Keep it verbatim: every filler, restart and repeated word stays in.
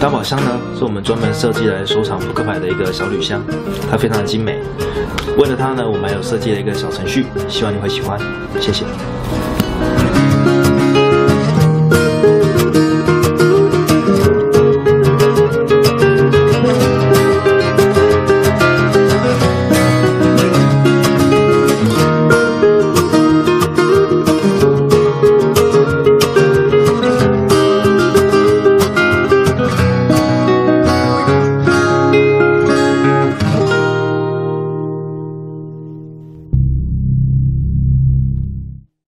发宝箱呢，是我们专门设计来收藏扑克牌的一个小铝箱，它非常的精美。为了它呢，我们还有设计了一个小程序，希望你会喜欢，谢谢。